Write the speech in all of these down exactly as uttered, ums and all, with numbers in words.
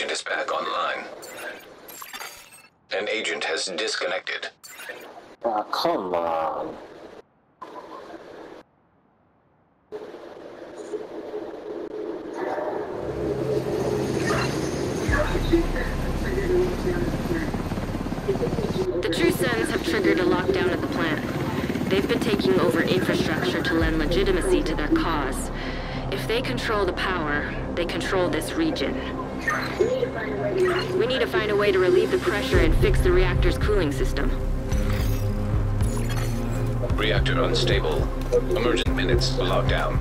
agent is back online. An agent has disconnected. Oh, come on. The True Sons have triggered a lockdown of the plant. They've been taking over infrastructure to lend legitimacy to their cause. If they control the power, they control this region. We need to find a way to relieve the pressure and fix the reactor's cooling system. Reactor unstable. Emergent minutes lockdown.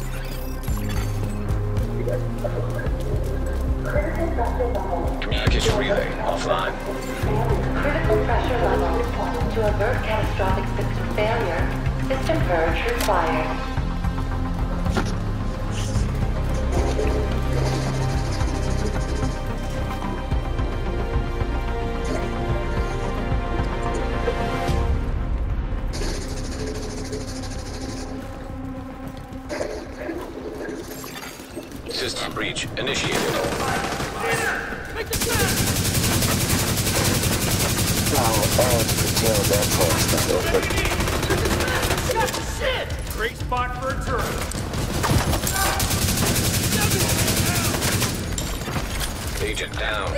Communication relay offline. Critical pressure level. To avert catastrophic system failure, system purge required. System breach initiated. Shit! Great spot for a turret. Agent down.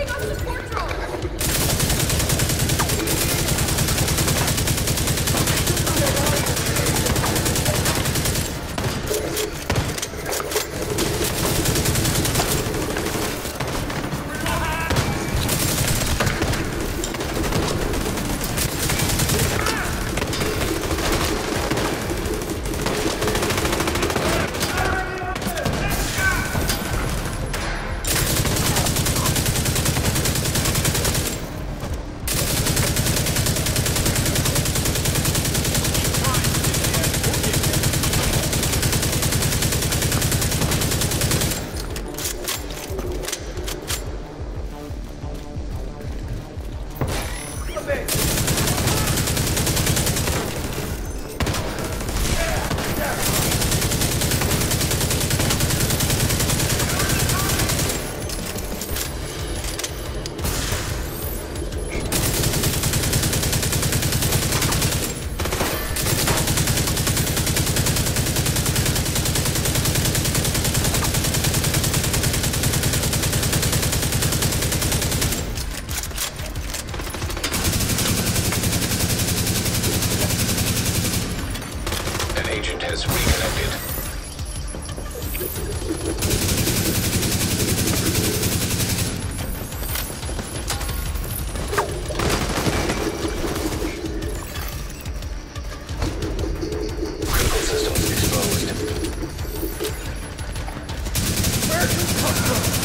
Agent has reconnected. Critical systems exposed. Where'd you come from?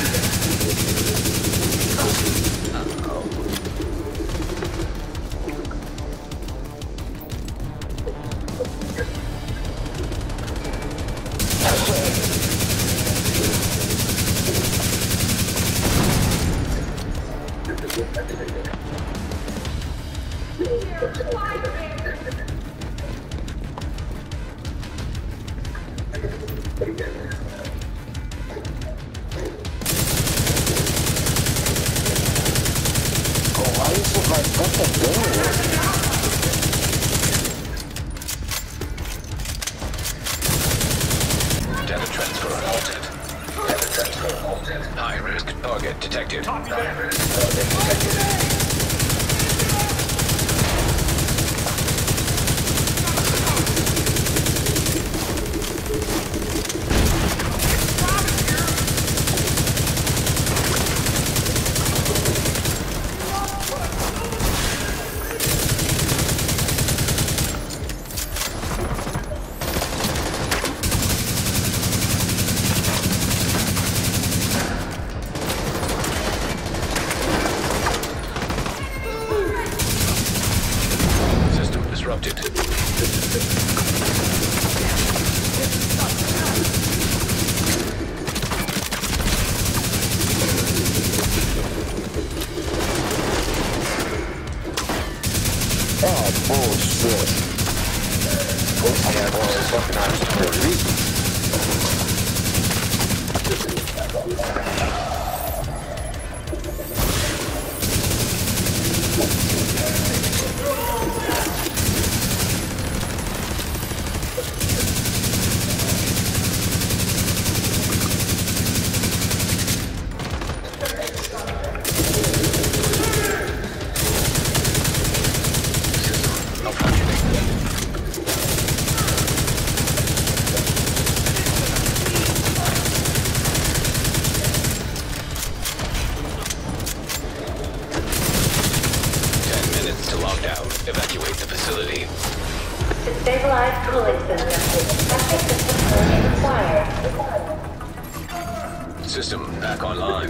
Data transfer halted. Data transfer halted. High risk target detected. Copy that. High risk target detected. Disrupted. Oh, bullshit. I got one of those fucking options for a reason. Stabilized cooling system. Pressure system purge required. System back online.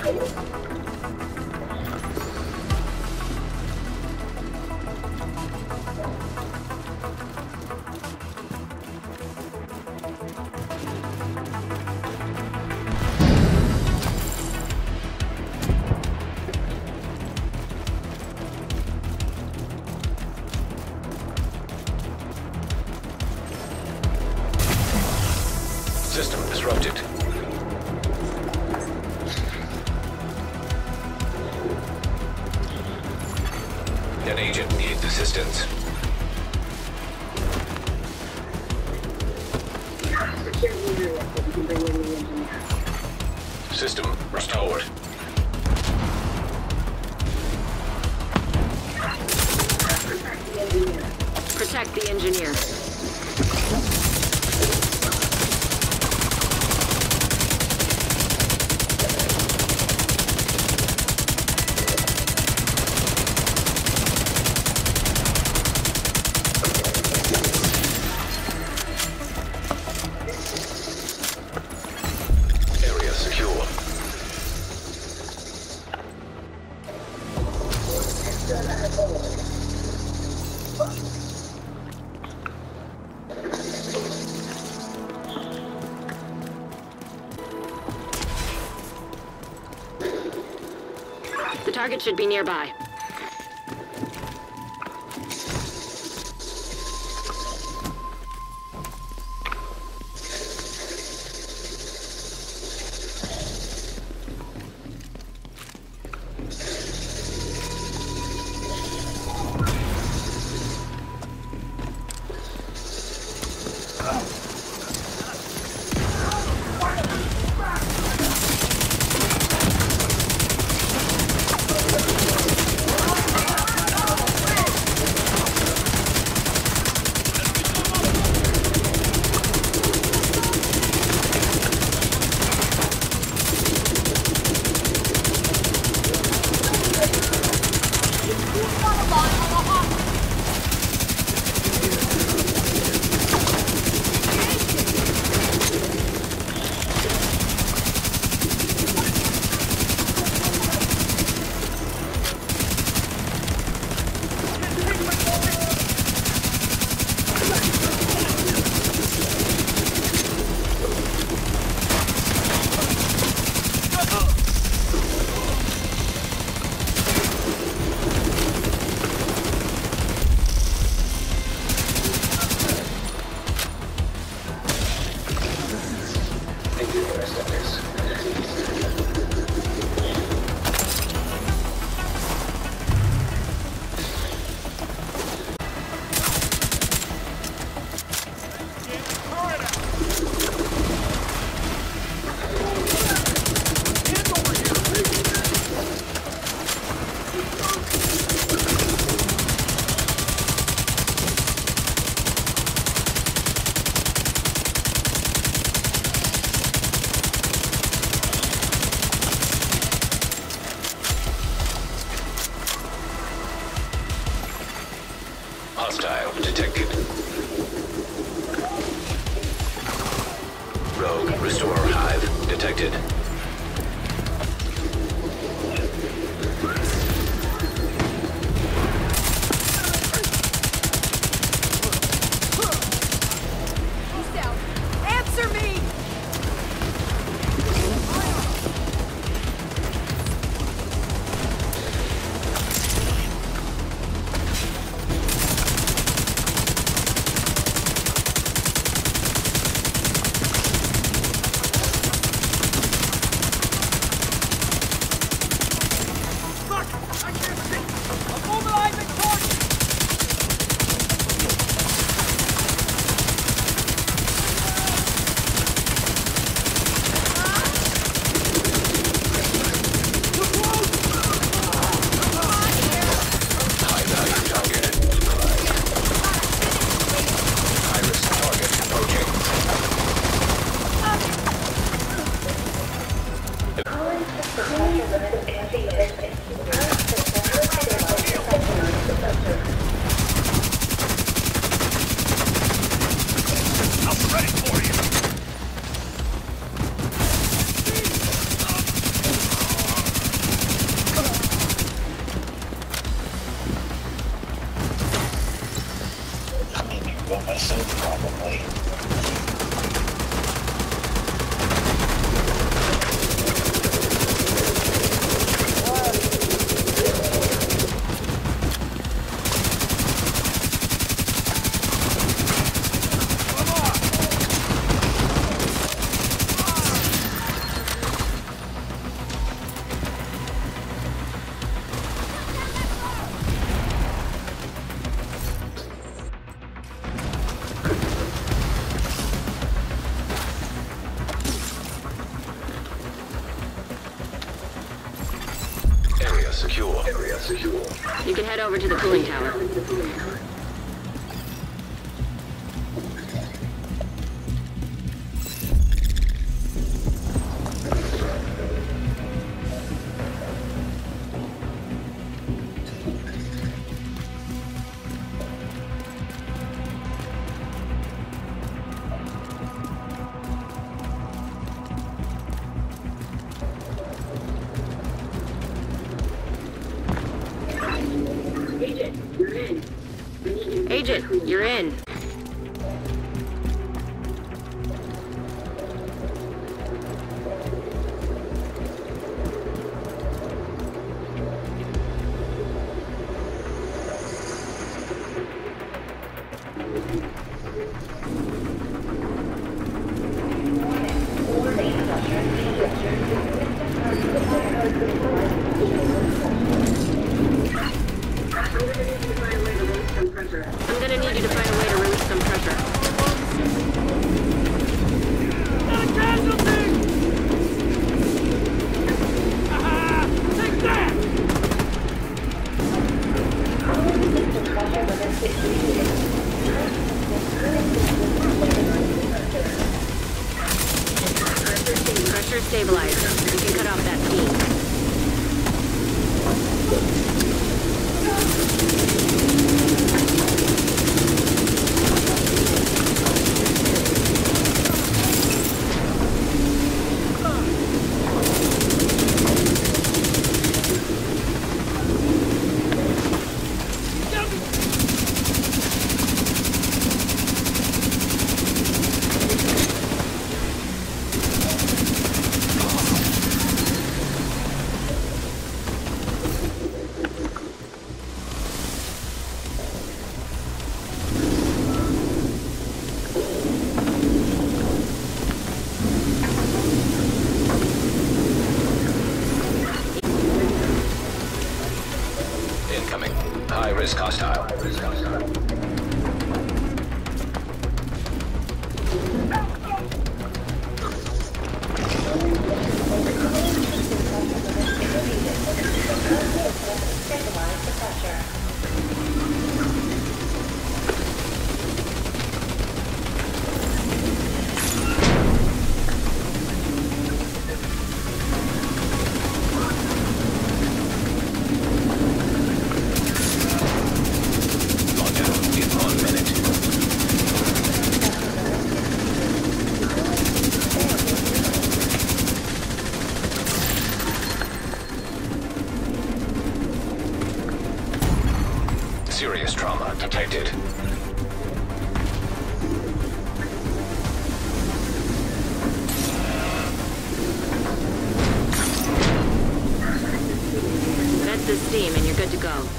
System disrupted. An agent needs assistance. System restored. Protect the engineer. Area secure. The target should be nearby. Hostile detected. Rogue Restorer Hive detected. Answer me! secure. Area secure. You can head over to the cooling tower. Agent, you're in. I'm gonna need you to find a way to release some pressure. Got a casualty! Aha! Take that! Pressure stabilized. You can cut off that steam. Incoming. High risk hostile. High risk hostile. Stabilize the pressure. Serious trauma detected. That's the steam, and you're good to go.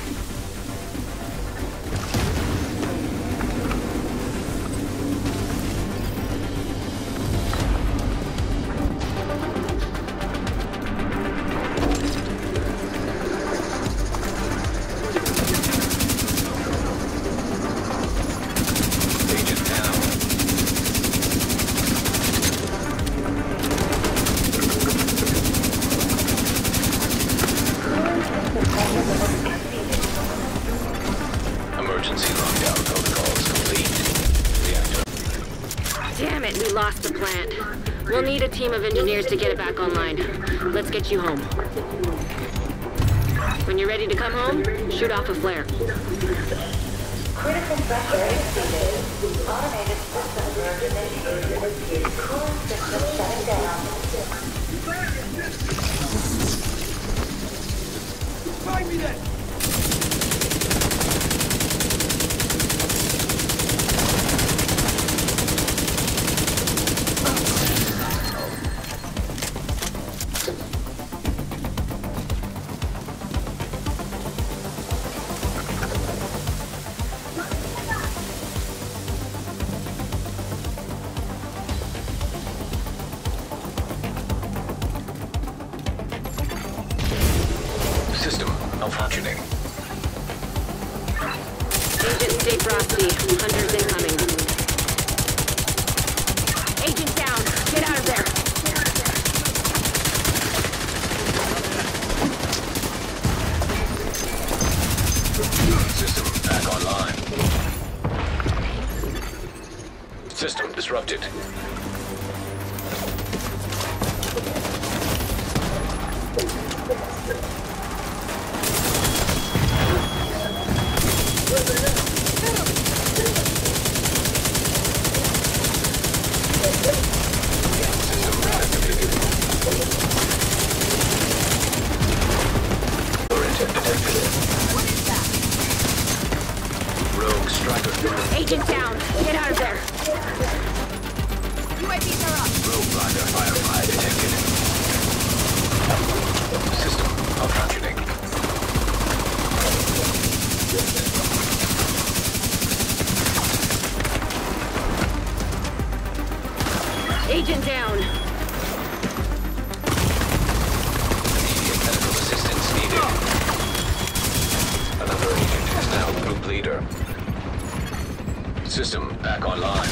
Emergency lockdown protocols complete. Reactor. Damn it, we lost the plant. We'll need a team of engineers to get it back online. Let's get you home. When you're ready to come home, shoot off a flare. Critical pressure exceeded. Automated system burn initiated. Cooling system shutting down. Find me then! System malfunctioning. Agent, stay frosty. Hunters incoming. Agent down. Get out of there. detected. Rogue striker. Agent down. Get out of there. U A Vs are up. Rogue rider firefly detected. System malfunctioning. Agent down. Immediate medical assistance needed. Another agent is now group leader. System back online.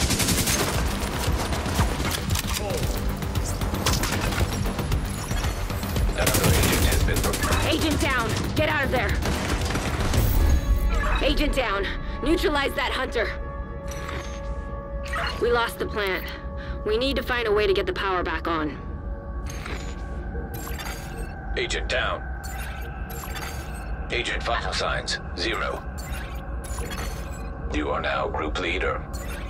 Another agent has been promoted. Agent down. Get out of there. Agent down. Neutralize that hunter. We lost the plant. We need to find a way to get the power back on. Agent down. Agent vital signs, zero. You are now group leader.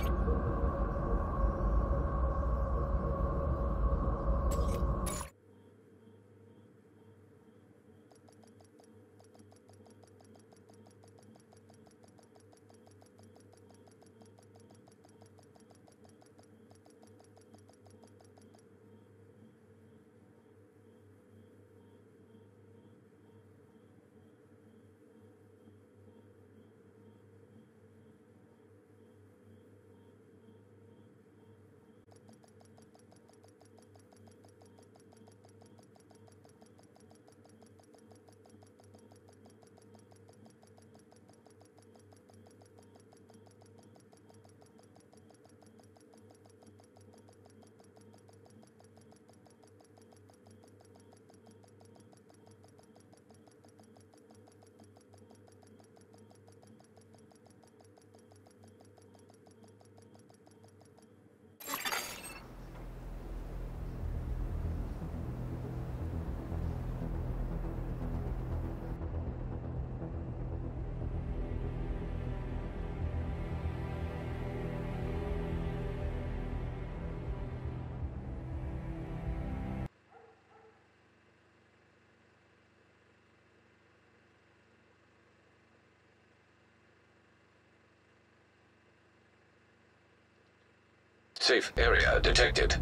Safe area detected.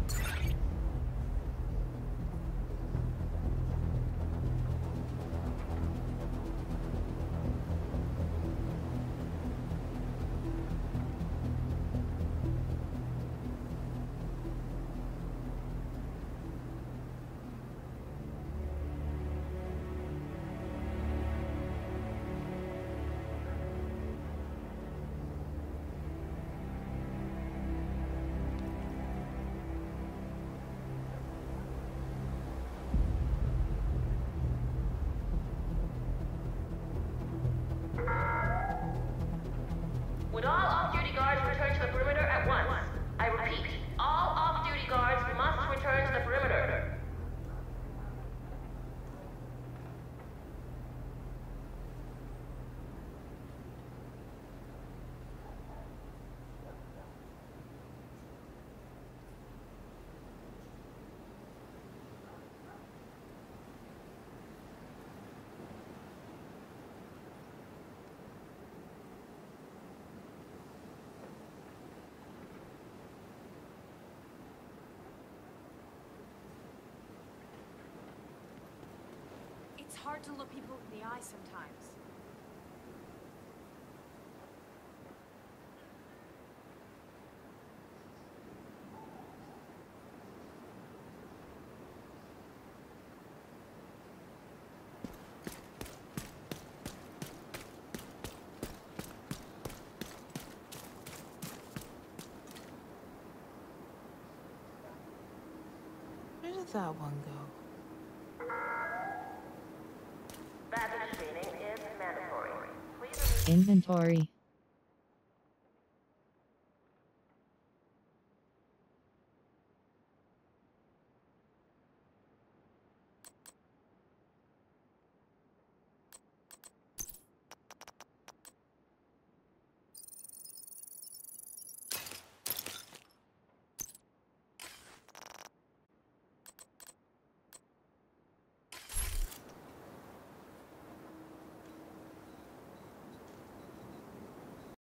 Would all off-duty guards return to the perimeter at once? I repeat, all off-duty guards must return to the perimeter. It's hard to look people in the eye sometimes. Where did that one go? Badge screening is mandatory. Please Inventory.